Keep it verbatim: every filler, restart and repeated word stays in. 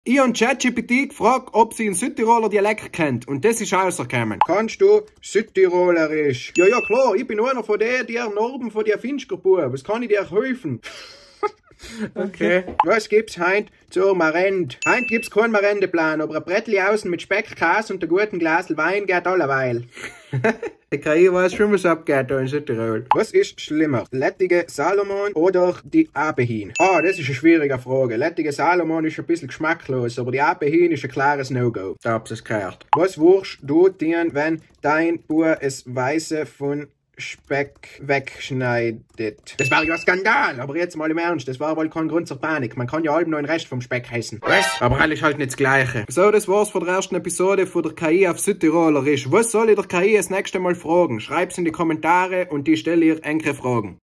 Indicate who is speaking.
Speaker 1: Ich habe ChatGPT gefragt, ob sie einen Südtiroler Dialekt kennt. Und das ist rausgekommen. Kannst du Südtirolerisch? Ja, ja, klar. Ich bin einer von denen, die Norben von der Finchgerbuhr. Was kann ich dir helfen? Okay. Was gibt's heint zur Marend? Heint gibt's keinen Marendeplan, aber ein Brettli außen mit Speck, Käse und einem guten Glas Wein geht alleweil. Der K I weiß schon, was abgeht da in Südtirol. Was ist schlimmer? Lettige Salomon oder die Abehin? Ah, das ist eine schwierige Frage. Lettige Salomon ist ein bisschen geschmacklos, aber die Abehin ist ein klares No-Go. Da hab's es gehört. Was würdest du tun, wenn dein Bub es Weiße von Speck wegschneidet? Das war ja ein Skandal, aber jetzt mal im Ernst, das war wohl kein Grund zur Panik. Man kann ja halb nur den Rest vom Speck essen. Was? Aber alles halt nicht das Gleiche. So, das war's von der ersten Episode von der K I auf Südtirolerisch. Was soll ich der K I das nächste Mal fragen? Schreib's in die Kommentare und die stelle ihr enkere Fragen.